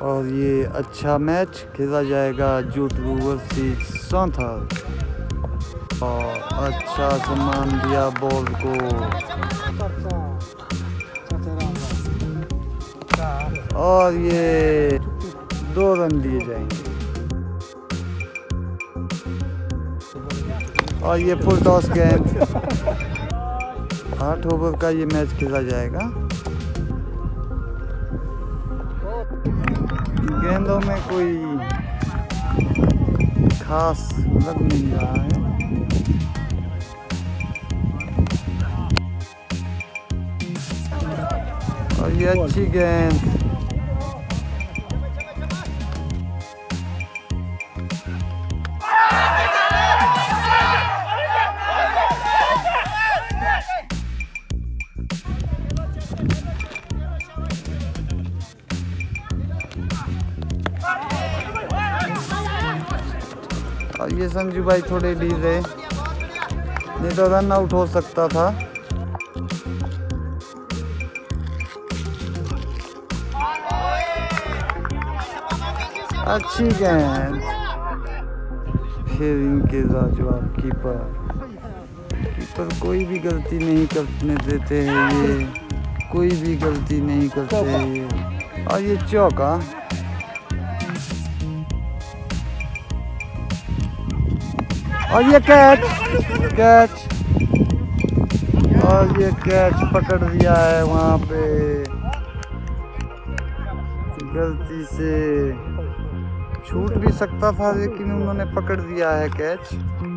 और ये अच्छा मैच खेला जाएगा जोटरू वर्सेस सांथल। और अच्छा सम्मान दिया बॉल को और ये 2 रन दिए जाएंगे। और ये फुल टॉस गेंद 8 ओवर का ये मैच खेला जाएगा। गेंदों में कोई खास लग नहीं रहा है। और ये अच्छी गेंद और ये संजू भाई थोड़े ढीले, नहीं तो रन आउट हो सकता था। अच्छी गेंद, फिर इनके लाजवाब कीपर कोई भी गलती नहीं करने देते हैं, ये कोई भी गलती नहीं करते ये। और ये चौका, और ये कैच और ये कैच पकड़ लिया है वहाँ पे गलती से, छूट भी सकता था लेकिन उन्होंने पकड़ दिया है कैच।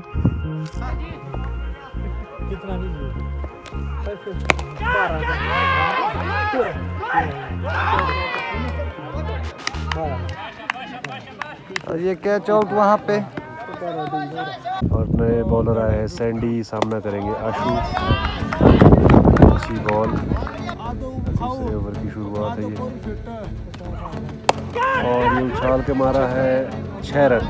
और ये कैच आउट वहाँ पे। और नए बॉलर आए हैं, सैंडी सामना करेंगे आशु। अच्छी बॉल, तीसरे ओवर की शुरुआत है ये। और ये उछाल के मारा है 6 रन।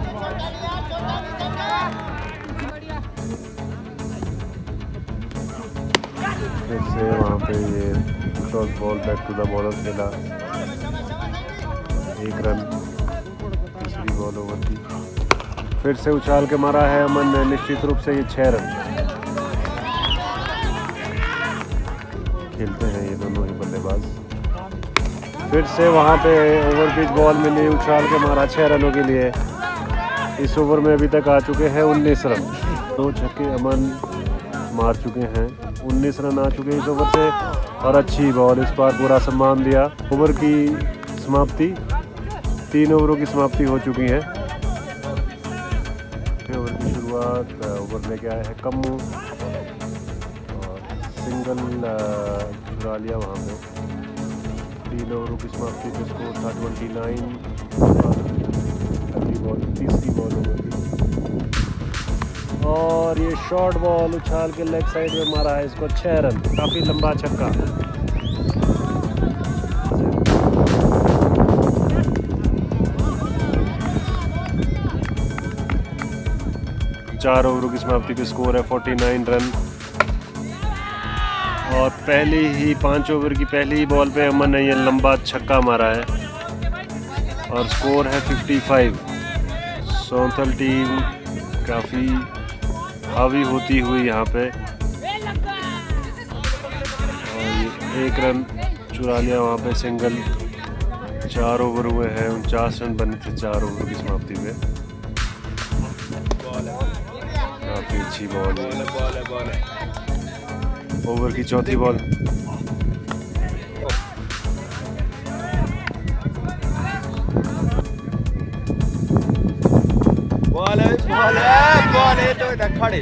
फिर से वहाँ पे ये cross ball back to the bowler खेला, 1 रन तीसरी बॉल ओवर की। फिर से उछाल के मारा है अमन ने, निश्चित रूप से ये 6 रन। खेलते हैं ये दोनों ही बल्लेबाज। फिर से वहाँ पे ओवर पिच बॉल मिली, उछाल के मारा 6 रनों के लिए। इस ओवर में अभी तक आ चुके हैं 19 रन। 2 छक्के अमन मार चुके हैं, 19 रन आ चुके हैं इस ओवर से। और अच्छी बॉल, इस बार पूरा सम्मान दिया। ओवर की समाप्ति, 3 ओवरों की समाप्ति हो चुकी है। ओवर की शुरुआत, ओवर लेके आया है कम्मू और सिंगल चुरा लिया वहाँ पे। 3 ओवरों की समाप्ति पे स्कोर था 29। अगली बॉल, तीसरी बॉल ओवर की। और ये शॉर्ट बॉल उछाल के लेग साइड में मारा है इसको, 6 रन। काफ़ी लंबा छक्का। 4 ओवरों की समाप्ति पे स्कोर है 49 रन। और पहली ही 5 ओवर की पहली बॉल पे अमन ने ये लंबा छक्का मारा है और स्कोर है 55। सांथल टीम काफ़ी हावी होती हुई यहाँ पे। और ये 1 रन चुरा लिया वहाँ पे सिंगल। 4 ओवर हुए हैं, 49 रन बने थे 4 ओवर की समाप्ति पे। काफ़ी अच्छी बॉल है। ओवर की चौथी बॉल, बॉल है तो इधर खड़े।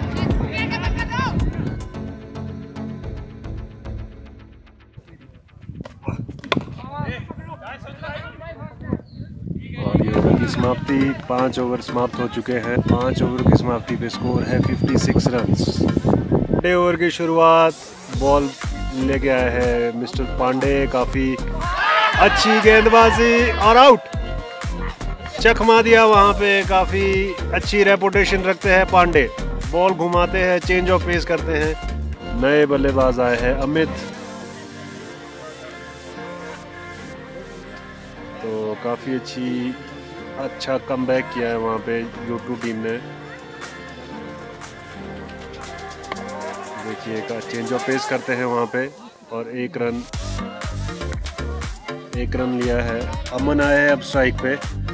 और ये ओवर की समाप्ति, 5 ओवर समाप्त हो चुके हैं। 5 ओवर की समाप्ति पे स्कोर है 56 रन्स। पांडे ओवर की शुरुआत, बॉल लेके आए हैं मिस्टर पांडे। काफ़ी अच्छी गेंदबाजी और आउट। चकमा दिया वहाँ पे। काफ़ी अच्छी रेपुटेशन रखते हैं पांडे। बॉल घुमाते हैं, चेंज ऑफ पेस करते हैं। नए बल्लेबाज आए हैं अमित, तो काफ़ी अच्छा कमबैक किया है वहाँ पे जोटरू टीम ने। देखिए चेंज ऑफ पेस करते हैं वहाँ पे और एक रन लिया है। अमन आए हैं अब स्ट्राइक पे।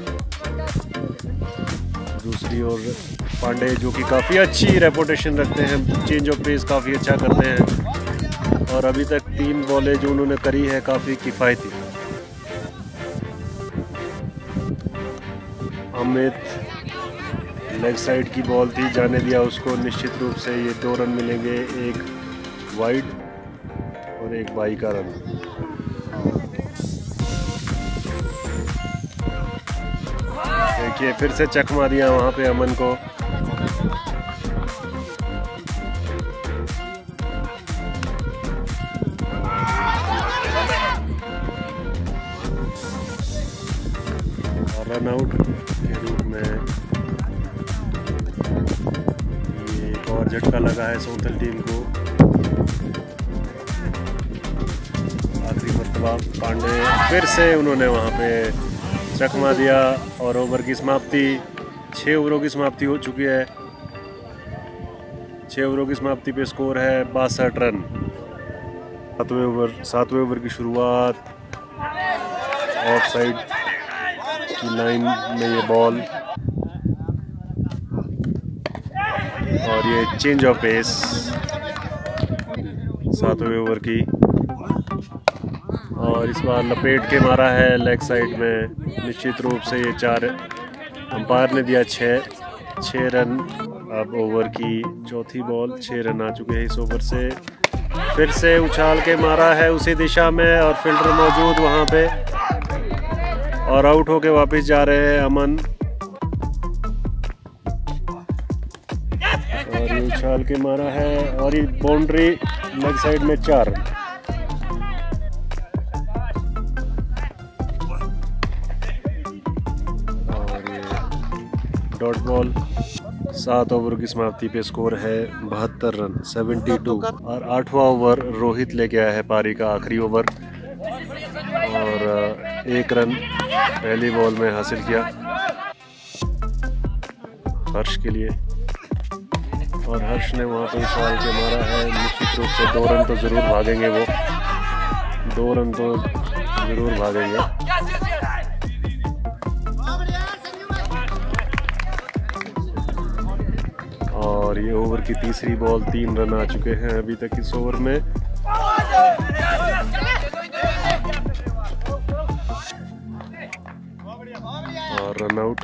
दूसरी ओर पांडे जो कि काफ़ी अच्छी रेपुटेशन रखते हैं, चेंज ऑफ पेस काफ़ी अच्छा करते हैं और अभी तक 3 बॉलें जो उन्होंने करी है काफ़ी किफ़ायती। अमित लेग साइड की बॉल थी, जाने दिया उसको। निश्चित रूप से ये 2 रन मिलेंगे, एक वाइड और एक बाई का रन। देखिए फिर से चकमा दिया वहाँ पे अमन को। और रन आउट के रूप में ये एक और झटका लगा है सौंथल टीम को। आखिरी मरतबा पांडे फिर से उन्होंने वहाँ पे चकमा दिया और ओवर की समाप्ति। 6 ओवरों की समाप्ति हो चुकी है। 6 ओवरों की समाप्ति पे स्कोर है 62 रन। 7वें ओवर की शुरुआत। ऑफ साइड की लाइन में ये बॉल और ये चेंज ऑफ पेस 7वें ओवर की। और इस बार लपेट के मारा है लेग साइड में। निश्चित रूप से ये 4 अंपायर ने दिया 6 रन। अब ओवर की चौथी बॉल, 6 रन आ चुके हैं इस ओवर से। फिर से उछाल के मारा है उसी दिशा में और फील्डर मौजूद वहाँ पे और आउट होके वापस जा रहे हैं अमन। और ये उछाल के मारा है और ये बाउंड्री लेग साइड में 4 रन। Dot ball. 7 ओवर की समाप्ति पे स्कोर है 72 रन 72। और 8वां ओवर रोहित लेके आया है पारी का आखिरी ओवर और 1 रन पहली बॉल में हासिल किया हर्ष के लिए। और हर्ष ने वहाँ पे उछाल के मारा है। निश्चित रूप से 2 रन तो ज़रूर भागेंगे वो, 2 रन तो ज़रूर भागेंगे। और ये ओवर की तीसरी बॉल, 3 रन आ चुके हैं अभी तक इस ओवर में। और रन आउट।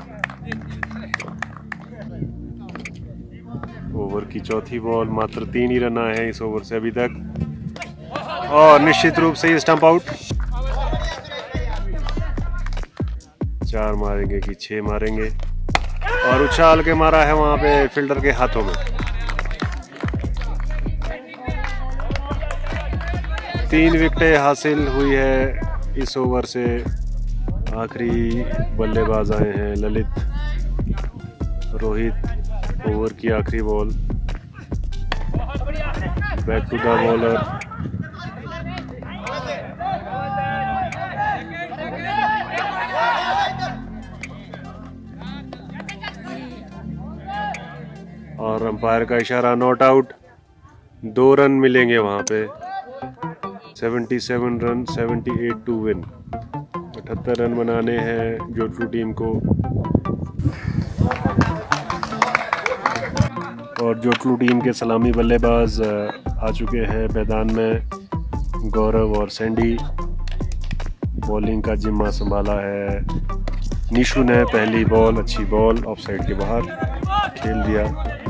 ओवर की चौथी बॉल, मात्र 3 ही रन आए हैं इस ओवर से अभी तक और निश्चित रूप से ये स्टंप आउट। 4 मारेंगे कि 6 मारेंगे और उछाल के मारा है वहां पे फील्डर के हाथों में। 3 विकेटें हासिल हुई है इस ओवर से। आखिरी बल्लेबाज आए हैं ललित, रोहित। ओवर की आखिरी ball, back to the bowler. और अंपायर का इशारा नॉट आउट। 2 रन मिलेंगे वहां पे। 77 रन 78 टू विन। 78 रन बनाने हैं जोटरू टीम को। और जोटरू टीम के सलामी बल्लेबाज आ चुके हैं मैदान में। गौरव और सैंडी। बॉलिंग का जिम्मा संभाला है निशु ने। पहली बॉल अच्छी बॉल, ऑफ साइड के बाहर खेल दिया।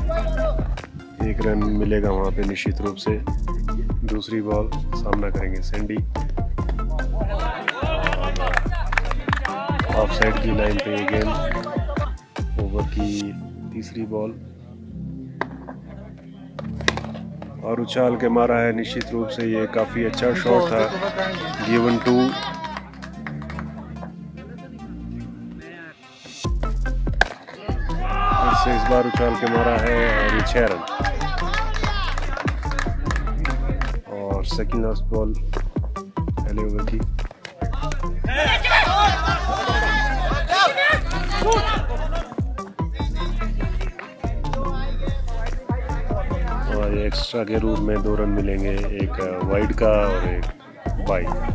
1 रन मिलेगा वहाँ पे निश्चित रूप से। दूसरी बॉल सामना करेंगे सैंडी। ऑफ साइड की लाइन पे ये गेंद। ओवर की तीसरी बॉल और उछाल के मारा है निश्चित रूप से। ये काफ़ी अच्छा शॉट था। गिवन 2। फिर से इस बार उछाल के मारा है और ये 6 रन। और सेकंड लास्ट बॉल पहले ओवर की। एक्स्ट्रा के रूप में 2 रन मिलेंगे, एक वाइड का और एक वाइड।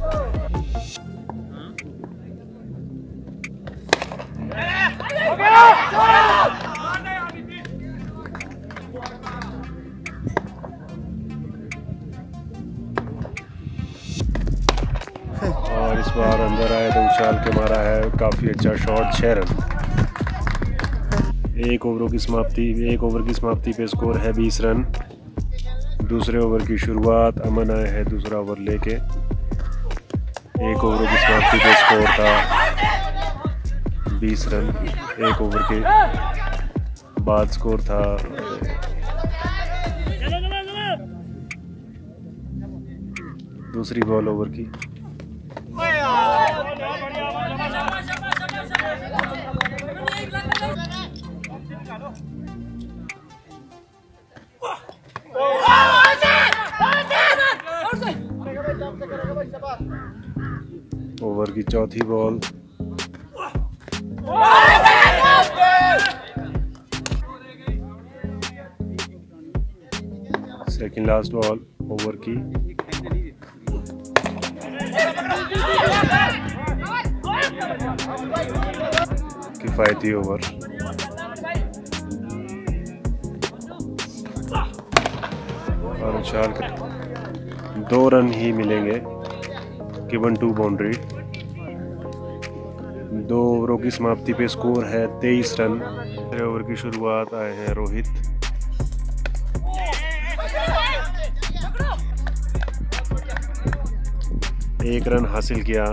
और इस बार अंदर आए तो उछाल के मारा है, काफ़ी अच्छा शॉट, 6 रन। 1 ओवर की समाप्ति पे स्कोर है 20 रन। दूसरे ओवर की शुरुआत, अमन आए है दूसरा ओवर लेके। 1 ओवर की समाप्ति पे स्कोर था 20 रन। 1 ओवर के बाद स्कोर था दूसरी बॉल ओवर की। ओवर की चौथी ball, second last ball over की। किफायती ओवर। और उछाल कर 2 रन ही मिलेंगे, गिवन 2 बाउंड्री। 2 ओवरों की समाप्ति पे स्कोर है 23 रन। तीसरे ओवर की शुरुआत आए हैं रोहित। एक रन हासिल किया।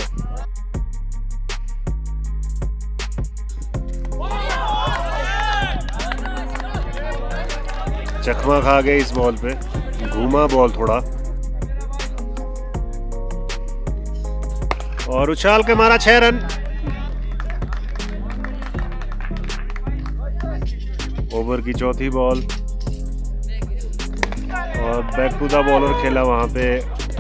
चकमा खा गए इस बॉल पे, घूमा बॉल थोड़ा और उछाल के मारा, 6 रन। ओवर की चौथी बॉल और बैक टू द बॉलर खेला वहां पे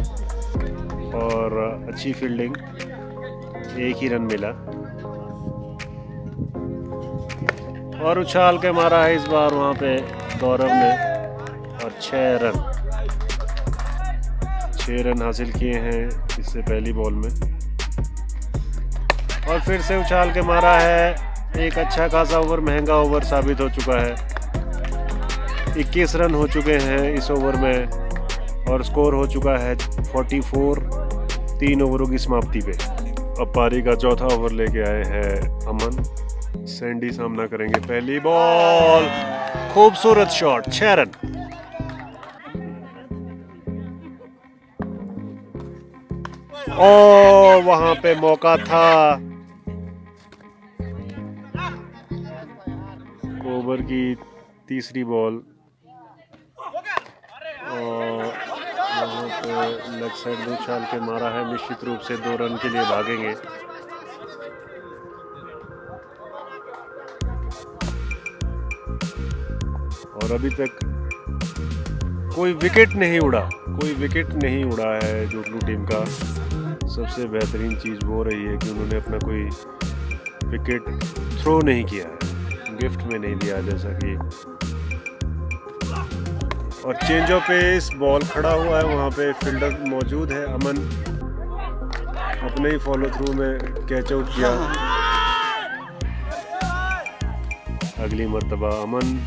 और अच्छी फील्डिंग, 1 ही रन मिला। और उछाल के मारा है इस बार वहां पे गौरव ने और 6 रन। 6 रन हासिल किए हैं इससे पहली बॉल में। और फिर से उछाल के मारा है, एक अच्छा खासा ओवर, महंगा ओवर साबित हो चुका है। 21 रन हो चुके हैं इस ओवर में और स्कोर हो चुका है 44। 3 ओवरों की समाप्ति पे। अब पारी का चौथा ओवर लेके आए हैं अमन। सैंडी सामना करेंगे। पहली बॉल, खूबसूरत शॉट, 6 रन। ओ वहां पे मौका था। ओवर की तीसरी बॉल और वहां पे लेग साइड में उछाल के मारा है, निश्चित रूप से 2 रन के लिए भागेंगे। और अभी तक कोई विकेट नहीं उड़ा है जोटलू टीम का। सबसे बेहतरीन चीज़ वो रही है कि उन्होंने अपना कोई विकेट थ्रो नहीं किया है, गिफ्ट में नहीं दिया जैसा कि। और चेंज ऑफ पेस, बॉल खड़ा हुआ है, वहाँ पे फील्डर मौजूद है। अमन अपने ही फॉलो थ्रू में कैच आउट किया। अगली मर्तबा Aman,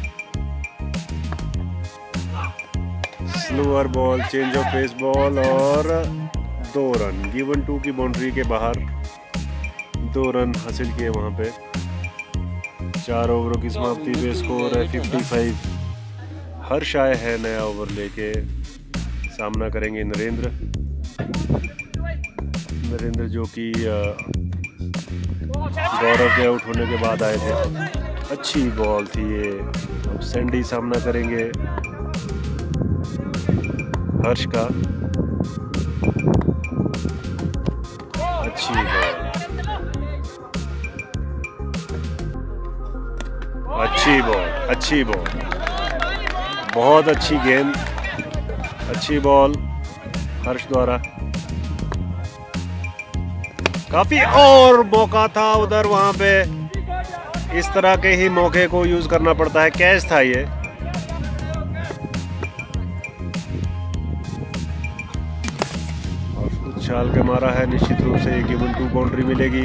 slower ball, change of pace ball और 2 रन। गिवन 2 की बाउंड्री के बाहर 2 रन हासिल किए वहाँ पे। 4 ओवरों की समाप्ति पे स्कोर है 55। हर्ष आए है नया ओवर लेके, सामना करेंगे नरेंद्र जो कि गौरव के आउट होने के बाद आए थे। अच्छी बॉल थी ये। अब सैंडी सामना करेंगे हर्ष का। अच्छी बॉल, बहुत अच्छी गेंद, अच्छी बॉल हर्ष द्वारा। काफी और मौका था उधर, वहां पे इस तरह के ही मौके को यूज करना पड़ता है। कैच था ये उछाल के मारा है, निश्चित रूप से गिवन 2 बाउंड्री मिलेगी।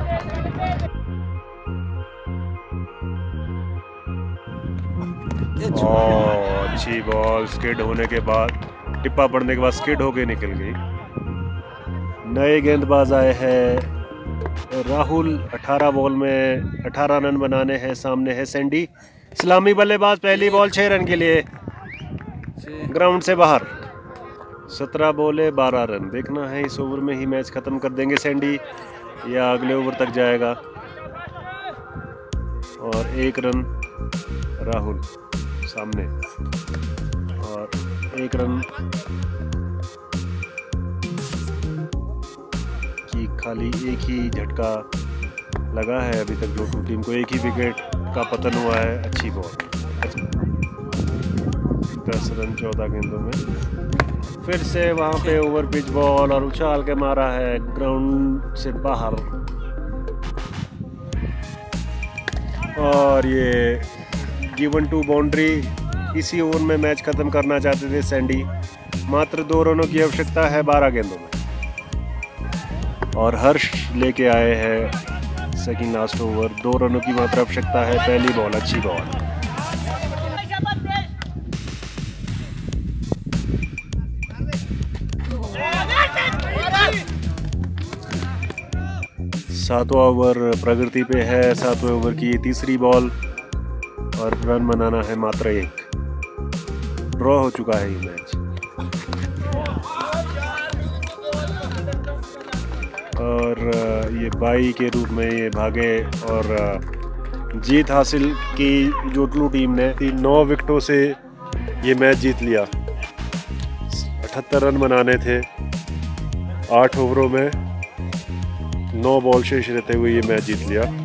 अच्छी बॉल स्किड होने के बाद, टिप्पा पड़ने के बाद स्किड होके निकल गई। नए गेंदबाज आए हैं राहुल, 18 बॉल में 18 रन बनाने हैं। सामने है सैंडी, इस्लामी बल्लेबाज, पहली बॉल 6 रन के लिए ग्राउंड से बाहर। 17 बॉले 12 रन। देखना है इस ओवर में ही मैच खत्म कर देंगे सैंडी या अगले ओवर तक जाएगा। और 1 रन राहुल सामने और 1 रन की खाली एक ही झटका लगा है अभी तक जोटू टीम को, एक ही विकेट का पतन हुआ है। अच्छी बॉल, 10 रन 14 गेंदों में। फिर से वहां पे ओवर पिच बॉल और उछाल के मारा है ग्राउंड से बाहर। और ये गिवन 2 बाउंड्री। इसी ओवर में मैच खत्म करना चाहते थे सैंडी। मात्र 2 रनों की आवश्यकता है 12 गेंदों में। और हर्ष लेके आए हैं सेकंड लास्ट ओवर। 2 रनों की मात्र आवश्यकता है। पहली बॉल अच्छी बॉल। सातवां ओवर प्रगति पे है। 7वें ओवर की तीसरी बॉल और रन बनाना है मात्र 1। ड्रॉ हो चुका है ये मैच। और ये बाई के रूप में ये भागे और जीत हासिल की जोटलू टीम ने। 9 विकेटों से ये मैच जीत लिया। 78 रन बनाने थे 8 ओवरों में। 9 बॉल शेष रहते हुए ये मैच जीत लिया।